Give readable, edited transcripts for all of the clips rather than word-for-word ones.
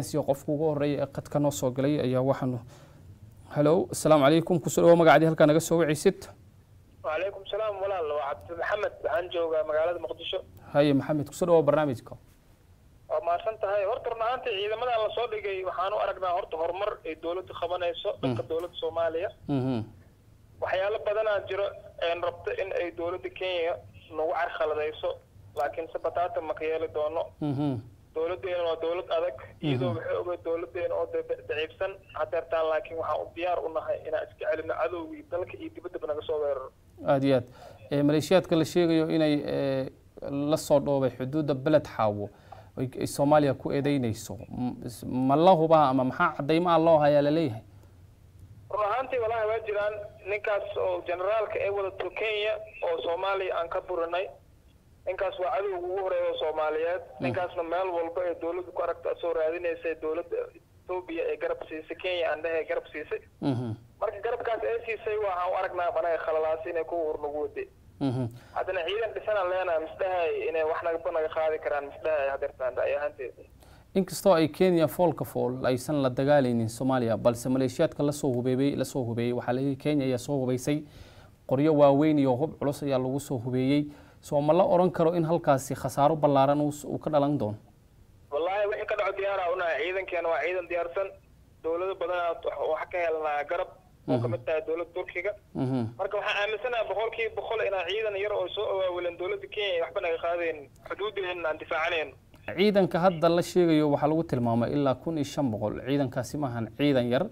haddii aan siiyo qofka ugu horeeya ee qadka noo soo galay ayaa waxaanu hello assalaamu calaykum kusoo dhawo magacadii halkaa naga soo wicaysid وعليكم السلام walaal waa cabdi maxamed waxaan joogaa magaalada muqdisho haye maxamed kusoo dhawo barnaamijka waa maasan tahay horta maanta ciidamadan la soo dhigay waxaan u aragnaa horta horumar ay dawladdu qabanayso dhanka dawladda Soomaaliya waxyaalo badan oo jiro ee rabto in ay dawladda Kenya nagu carqaladayso laakiin sabataata ma ka yeeli doono dawladdeena waa dawlad adag iyadoo waxay ogaa dawladdeena oo daciifsan hadeertaan laakiin waxaan u diyaar u nahay inaan iska celino cadowgii dalka iyo dibadda naga soo weeraro aad iyo aad maleeshiyaadka la sheegayo inay la soo dhoobay xuduudda beled xaawo ay Soomaaliya ku eedeynayso ma la hubaa ama maxaa cadeymaha loo hayaa la leeyahay ruuxantii walahi waa jiraan ninkaas oo generaalka ee wada Kenya oo Soomaaliya aan ka burinay ninkaas waa cadowga ugu horeeya Soomaaliyeed ninkaasna meel walba ee dawladdu ku aragta soo raadinaysa dawladda Itoobiya ee garab siisay Kenya aan dhahay garab siisay marka garabkaas ay siisay waxaan u aragnaa banay khalalaas inay ku urnugu waday hadana ciidan dhisana leena misdahay inay wax naga qaadi karaan misdahay hadeertaan ayahanteeda inkastoo ay Kenya foolka fool aysan la dagaalaynin Soomaaliya balse maleeshiyaadka la soo hubeeyay waxa la Kenya ayaa soo hubeysay qoryo waaweyn iyo hub culus ayaa lagu soo hubeeyay ma la oran karo in halkaasi khasaaro ballaaran uu ka dhalan doono wallahi wixii ka dhaco diyaar ah una ciidankeena waa ciidan diyaarsan dawladda badan waxa ka helnaa garab oo ka mid tahay dawladda Turkiga marka waxaan aaminsanahay boqolkiiba boqol inaa ciidan yar oo soo awaawilan dawladda Kenya waxba naga qaadeen xuduudeena aan difaacaneen ciidanka hadda la sheegayo waxa lagu tilmaamay ilaa 1500 ciidankaasi ma ahan ciidan yar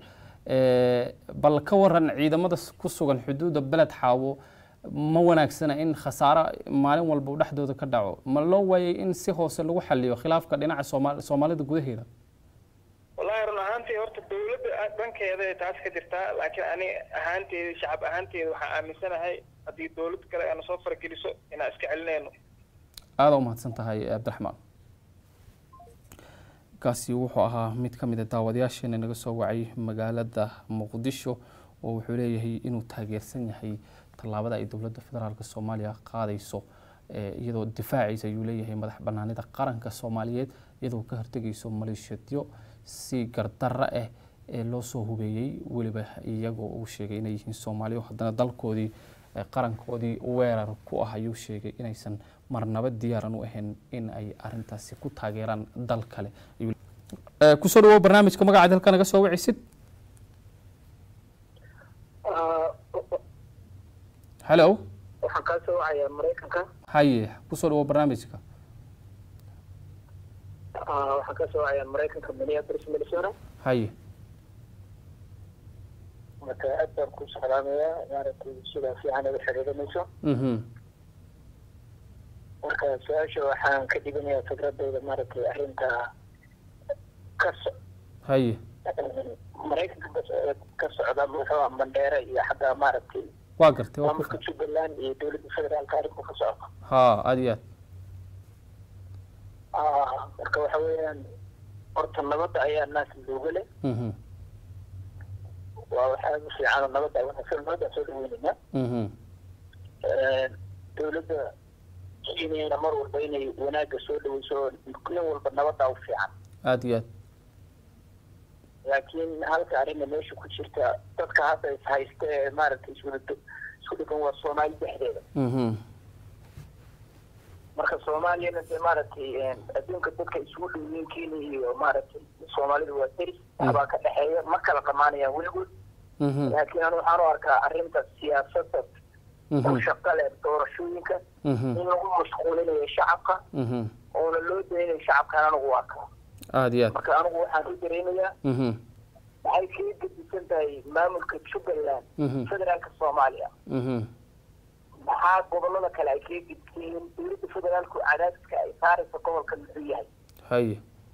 bal ka waran ciidamada ku sugan xuduudda beled xaawo ma wanaagsana in khasaaro maalin walba dhaxdooda ka dhaco ma loo waayay in si hoose lagu xalliyo khilaafka dhinaca Soomaalida gudaheeda wallahi runaantii horta dawladda dhankeeda taas ka jirta laakiin ani ahaanteeda shacab ahaanteeda waxa aaminsanahay hadii dawlad kale ay soo fargeliso in iska celinayno aad u mahadsan tahay Cabdiraxmaan kaasi wuxuu ahaa mid ka mid ah daawadayaasheena naga soo wacay magaalada Muqdisho oo wuxuu leeyahay inuu taageersan yahay tallaabada ay dawladda federaalka Soomaaliya qaadayso iyadoo difaacaysa ayuu leeyahay madax banaanida qaranka Soomaaliyeed iyadoo ka hortagayso maleeshiyadyo si gardarra ah ee loo soo hubeeyay waliba iyagoo uu sheegay inay yihiin Soomaaliya haddana dalkoodii qarankoodii weerar ku ah ayuu sheegay inaysan marnaba diyaaran u ahayn in ay arintaasi ku taageeraan dal kale ku soo dhawo barnaamijka magaca dalka naga soo wicaysid hello waxaan ka soo wacay Mareykanka haye ku soo dhawo barnaamijka waxaan ka soo wacay Mareykanka Minneapolis Minnesota haye marka aad baan ku salaamayaa maaragtay sida fiican ay xiriirinayso marka su'aasha waxaan ka dhiganayaa fikradooda maaragtay arrinta haye Mareykanka ka socda muxuu Mandheera iyo xataa maaragtay waa gartay waa ku Jubbaland iyo dawladda federaalka arinku ka socda aad iyo marka waxa weeyaan horta nabadda ayaa naas looga leh waa waxa fiican nabadda soo dhaweynayna dawladda inay mar walba inay wanaaga soo dhaweyso nin walba nabadda u fiican aad iyo laakiin halka arrin meesha ku jirta dadka hadda haysta maaragtay isku dhigan waa Soomaali dhexdeeda marka Soomaaliyana maaragtay adduunka dadka isugu dhaween Kenya iyo maaragtay Soomaalida waa deris waxba ka dhaxeeya ma kala qamaanayaan weligood laakiin aan waxaan u arkaa arrinta siyaasadda oo shaqale doorashooyinka in lagu mashquulinayo shacabka oo loo daynayo shacabka anagu arkaa aad iyo marka anigu waxaan u dareemayaa waxay ka gedisan tahay maamulka Jubbaland federaalka Soomaaliya maxaa gobolada kale ay ka gedisan dawladda federaalku cadaadiska ay saarayso gobolka muxuu yahay haye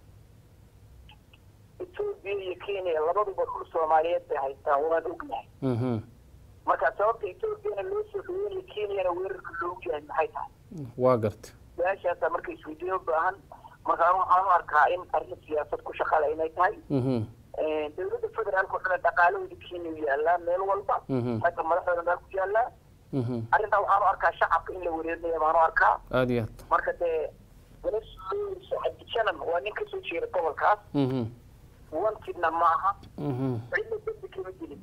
Itoobiya iyo Kenya labaduba dhul Soomaaliyeed bay haystaan waan ognahay marka sababta Itoobiya loo soo dhaweeyay Kenya weerarka loo yahay maxay tahay waa gartay meeshaas markay isweydiin baahan marka aan arkaa in arrin siyaasad ku shaqaale inay tahay dawladda federaalku waxay dhaqaalooda Kenya yaala meel walba hada madaxda dalku yaala arrinta waxaan arkaa shacabka in la wareerinayo baan arkaa aad iyo marka de walaashiisa waa ninka soo jeeda gobolkaas wantiidna maaha cidna dembi kama gelin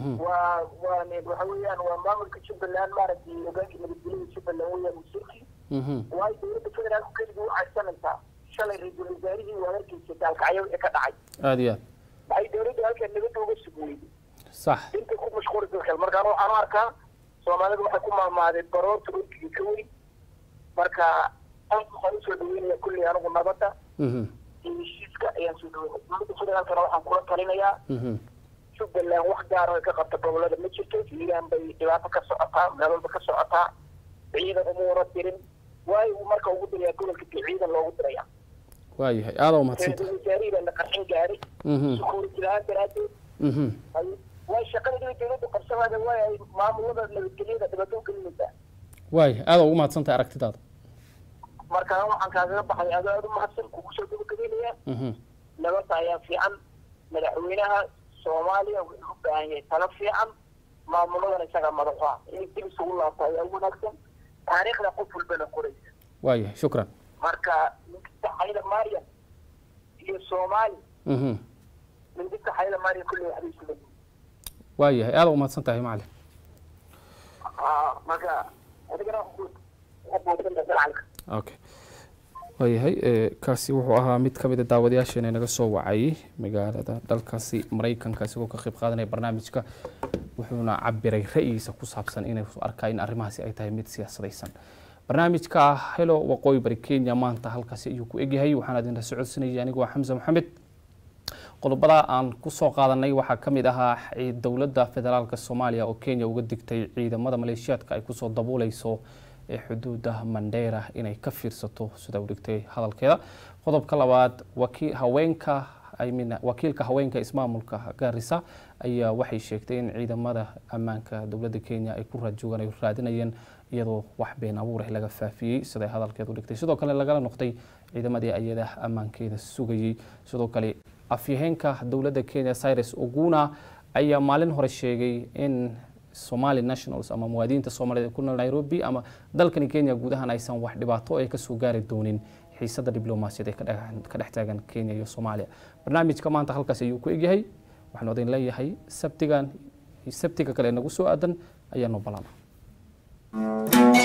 waxa weeyaan waa maamulka jubbaland maaragtay hogaankii nabadgelyada jubbaland weeyaan wasiirkii waayo dowladda federaalku keligii u caysanaysaa shalay ra-iisul wasaarihii waa arkaysa gaalkacyo ee ka dhacay aad iyo aad waxay dowladda halkan nabadda uga sugweyday sax inta ku mashquuli dalka markaan waxaan u arkaa soomaalida waxay ku maamaadeen baroorta urkiga ka weyn marka halka waxaan usoo dhaweynaya kulley anigu nabadda iyo heshiiska ayaan soo dhaweynaya dowladda federaalkana waxaan kula talinayaa jubbaland wax gaar oo ka qabta gobolada ma jirto hiiraan bay dhibaato ka socotaa meel walba ka socotaa ciidan uma wara dirin waayo marka ugu dirayaa gobolka ciidan loogu diraya waayahay aada umahadsanta wasaarihii baa qarxin gaaray sukuuriti la-aan daraadeed way shaqada dowladda qabsamaada waay ay maamulada nabadgelyada dhibaato gelinaysaa waayahay aada ugu mahadsantahay aragtidaada markaan waxaan kaagaga baxay adoo aada u mahadsan kugu soo gabagabeynaya nabadda ayaa fiican madaxweynaha soomaaliya wuxuu u baahan yahay talo fiican maamuladana isaga madaxu ah in dib isugu laabto ayaa ugu wanaagsan taariikhda qof walbana qoraysa waayahay shukran marka ninkasta xayla maryam iyo soomaali ninkasta xayla maryam kulli waxbay isula yihiin waayahay aada u mahadsan tahay macalin marka adigana waxaad okay waayahay kaasi wuxuu ahaa mid ka mid a daawadayaasheena naga soo wacayay magaalada dalkaasi maraykanka isagoo ka qayb qaadanaya barnaamijka wuxuuna cabiray ra'yigiisa ku saabsan inay arkaa in arrimahaasi ay tahay mid siyaasadaysan barnaamijka helo waqooyi bari kenya maanta halkaasi ayuu ku egyahay waxaan idinla socodsinayay anigu waa xamse maxamed qodobada aan ku soo qaadanay waxaa ka mid ahaa dowladda federaalka soomaaliya oo kenya uga digtay ciidamada maleeshiyaadka ay kusoo dabuuleyso ee xuduuda Mandera inay ka fiirsato sida uu dhigtay hadalkeeda qodobka labaad wakiilka haweenka ismaamulka Garissa ayaa waxay sheegtay in ciidamada ammaanka dowladda Kenya ay ku raadinayeen iyadoo wax been abuur ah laga faafiyay sida hadalkeedu dhigtay sidoo kale laga noqday ciidamadii ayada ammaankeeda sugayay sidoo kale afyaheenka dowladda Kenya Cyrus Oguna ayaa maalin hore sheegay in Somali nationals ama muwaadiniinta Soomaaliyeed ku nool Nairobi ama dalkan Kenya guud ahaan aysan wax dhibaato ay ka soo gaari doonin xiisada diblomaasiyadeed ka dhex taagan Kenya iyo Soomaaliya barnaamijka maanta halkaas ayuu ku egyahay waxaan odin leeyahay sabtiga kale nagu soo aadan ayaanu balana